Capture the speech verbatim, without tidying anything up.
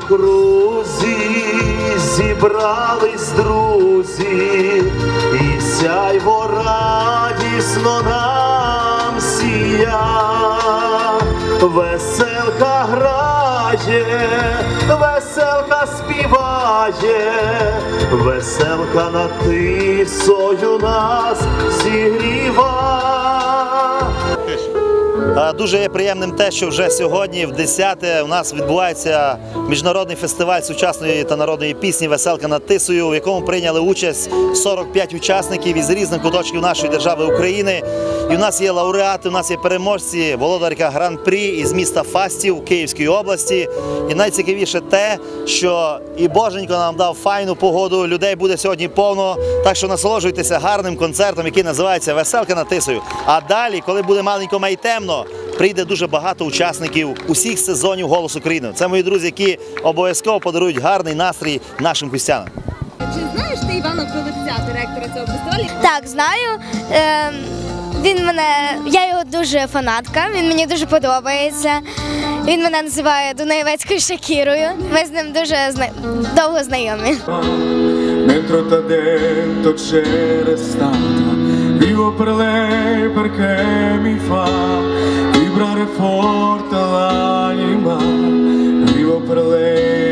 окрузі зібрались друзі, і сяйво радісно нам сія. Веселка грає, веселка співає, веселка над Тисою нас зігріва. Дуже є приємним те, що вже сьогодні, в десяте, у нас відбувається міжнародний фестиваль сучасної та народної пісні «Веселка над Тисою», в якому прийняли участь сорок п'ять учасників із різних куточків нашої держави України. І у нас є лауреати, у нас є переможці, володарка гран-прі із міста Фастів Київської області. І найцікавіше те, що і Боженько нам дав файну погоду, людей буде сьогодні повно, так що насолоджуйтеся гарним концертом, який називається «Веселка над Тисою». А далі, коли буде маленько май темно, прийде дуже багато учасників усіх сезонів «Голос України». Це мої друзі, які обов'язково подарують гарний настрій нашим гостям. Чи знаєш ти Івана Прилипця, директора цього фестивалю? Так, знаю. Е, він мене, я його дуже фанатка, він мені дуже подобається. Він мене називає Дунаєвецькою Шакірою. Ми з ним дуже зна... довго знайомі. Dentro ta dentro c'è restata, vivo per lei perché mi fa vibrare forte l'anima, vivo per lei